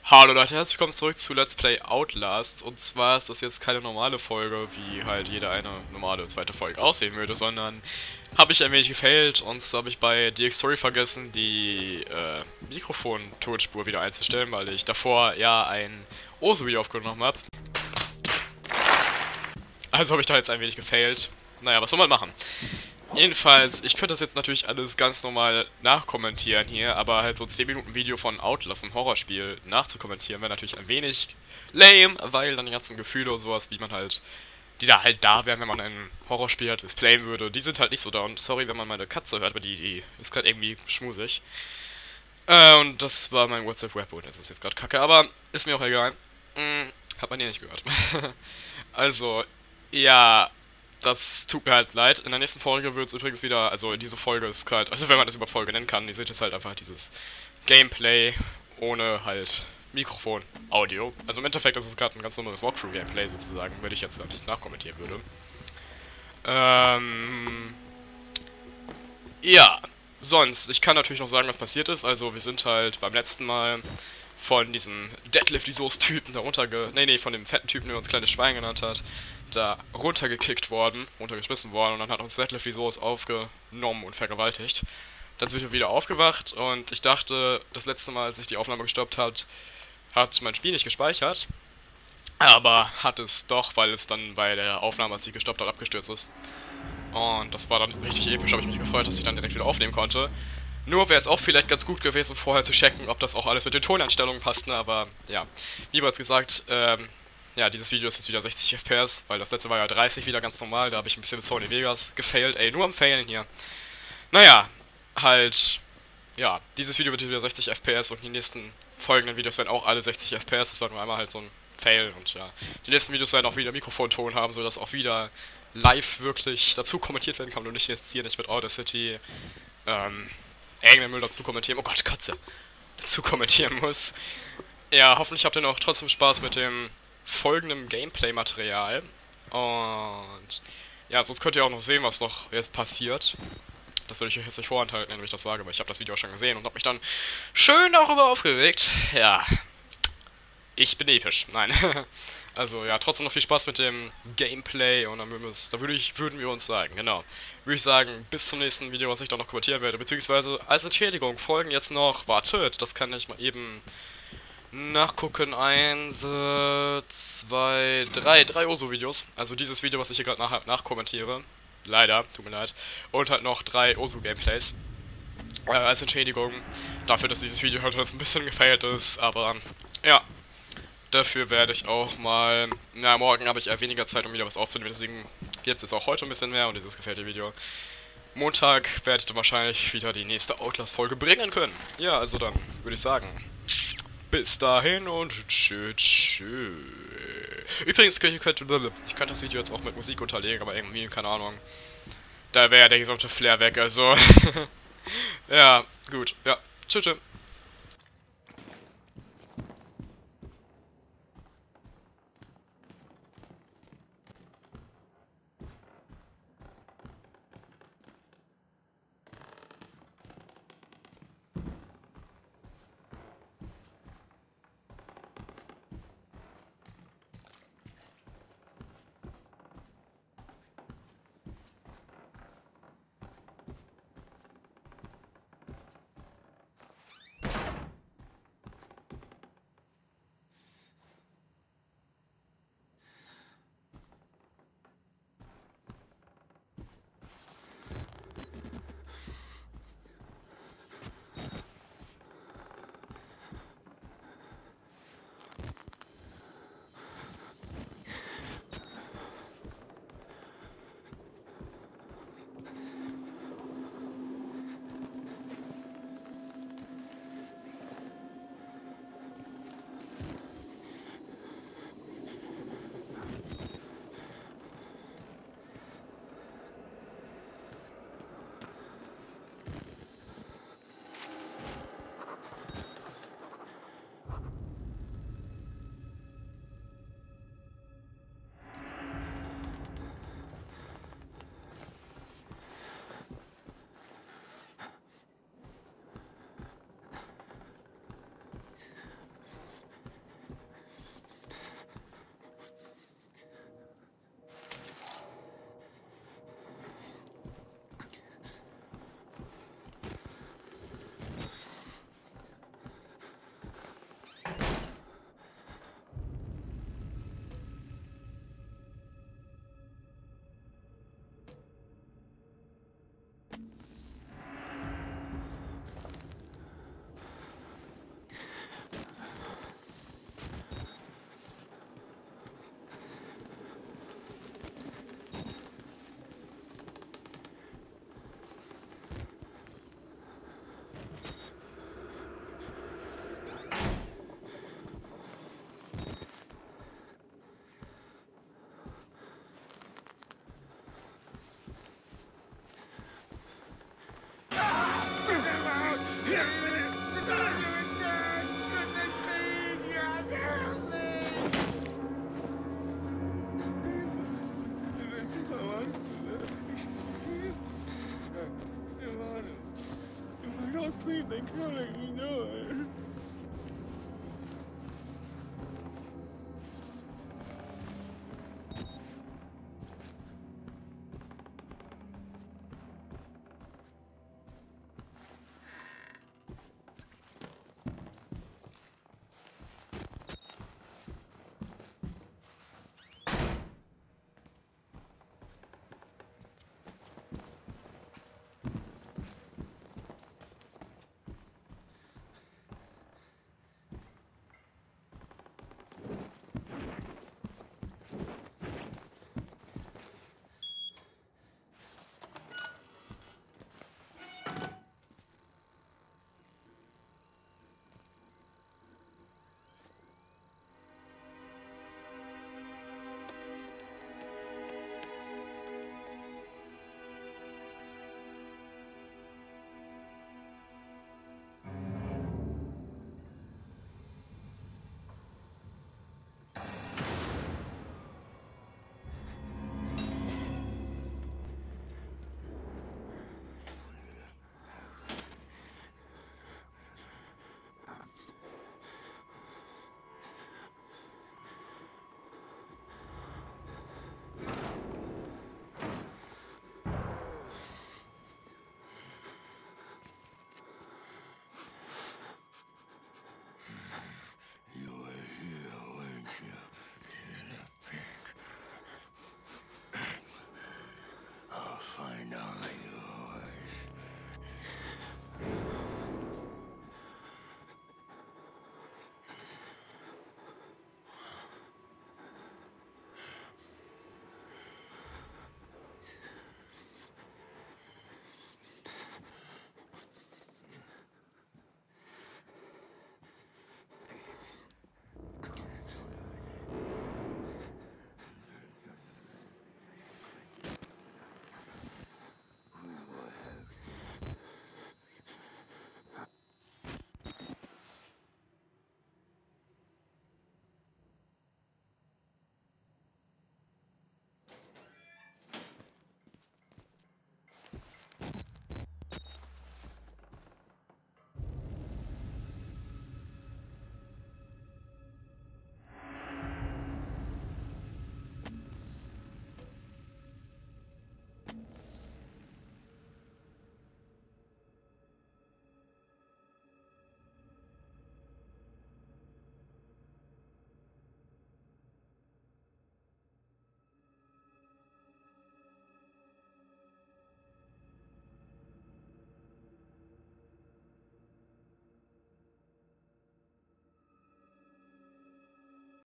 Hallo Leute, herzlich willkommen zurück zu Let's Play Outlast. Und zwar ist das jetzt keine normale Folge, wie halt jede eine normale zweite Folge aussehen würde, sondern habe ich ein wenig gefailt, und zwar habe ich bei DxTory vergessen, die Mikrofon-Tonspur wieder einzustellen, weil ich davor ja ein OSO-Video aufgenommen habe. Also habe ich da jetzt ein wenig gefailt. Naja, was soll man machen? Jedenfalls, ich könnte das jetzt natürlich alles ganz normal nachkommentieren hier, aber halt so 10 Minuten Video von Outlast, ein Horrorspiel, nachzukommentieren, wäre natürlich ein wenig lame, weil dann die ganzen Gefühle und sowas, wie man halt, die da halt da wären, wenn man ein Horrorspiel halt displayen würde, die sind halt nicht so da. Und sorry, wenn man meine Katze hört, aber die ist gerade irgendwie schmusig. Und das war mein WhatsApp-Web und das ist jetzt gerade kacke, aber ist mir auch egal. Hat man eh nicht gehört. Also, ja, das tut mir halt leid. In der nächsten Folge wird es übrigens wieder, also diese Folge ist halt, also wenn man das über Folge nennen kann, ihr seht jetzt halt einfach dieses Gameplay ohne halt Mikrofon, Audio. Also im Endeffekt ist es gerade ein ganz normales Walkthrough-Gameplay sozusagen, wenn ich jetzt nicht nachkommentieren würde. Ähm, ja, sonst, ich kann natürlich noch sagen, was passiert ist. Also wir sind halt beim letzten Mal von diesem Deadlift Resource-Typen da nee, von dem fetten Typen, der uns kleines Schwein genannt hat, da runtergekickt worden, runtergeschmissen worden, und dann hat uns Deadlift Resource aufgenommen und vergewaltigt. Dann sind wir wieder aufgewacht und ich dachte, das letzte Mal, als ich die Aufnahme gestoppt hat mein Spiel nicht gespeichert. Aber hat es doch, weil es dann bei der Aufnahme, als ich gestoppt hat, abgestürzt ist. Und das war dann richtig episch, habe ich mich gefreut, dass ich dann direkt wieder aufnehmen konnte. Nur wäre es auch vielleicht ganz gut gewesen, vorher zu checken, ob das auch alles mit den Toneinstellungen passt, ne? Aber ja, wie bereits gesagt, ja, dieses Video ist jetzt wieder 60 FPS, weil das letzte war ja 30, wieder ganz normal, da habe ich ein bisschen mit Sony Vegas gefailt, ey, nur am Failen hier. Naja, halt, ja, dieses Video wird wieder 60 FPS und die nächsten folgenden Videos werden auch alle 60 FPS, das war nur einmal halt so ein Fail, und ja, die nächsten Videos werden auch wieder Mikrofonton haben, sodass auch wieder live wirklich dazu kommentiert werden kann und nicht jetzt hier nicht mit Audacity, irgendeinen Müll dazu kommentieren, oh Gott, Katze, dazu kommentieren muss. Ja, hoffentlich habt ihr noch trotzdem Spaß mit dem folgenden Gameplay-Material. Und ja, sonst könnt ihr auch noch sehen, was noch jetzt passiert. Das will ich euch jetzt nicht vorenthalten, wenn ich das sage, weil ich habe das Video auch schon gesehen und habe mich dann schön darüber aufgeregt. Ja, ich bin episch. Nein. Also ja, trotzdem noch viel Spaß mit dem Gameplay, und dann würden wir uns sagen, genau. Würde ich sagen, bis zum nächsten Video, was ich dann noch kommentieren werde, beziehungsweise als Entschädigung folgen jetzt noch, wartet, das kann ich mal eben nachgucken, 1, 2, 3 Osu-Videos. Also dieses Video, was ich hier gerade nachkommentiere. Leider, tut mir leid. Und halt noch 3 Osu-Gameplays. Als Entschädigung dafür, dass dieses Video halt jetzt ein bisschen gefailt ist, aber ja. Dafür werde ich auch mal, na, morgen habe ich eher weniger Zeit, um wieder was aufzunehmen, deswegen gibt es jetzt auch heute ein bisschen mehr, und dieses gefällt dir Video. Montag werde ich dann wahrscheinlich wieder die nächste Outlast-Folge bringen können. Ja, also dann würde ich sagen, bis dahin und tschüss. Übrigens, ich könnte das Video jetzt auch mit Musik unterlegen, aber irgendwie, keine Ahnung, da wäre der gesamte Flair weg, also. Ja, gut, ja, tschüss. killing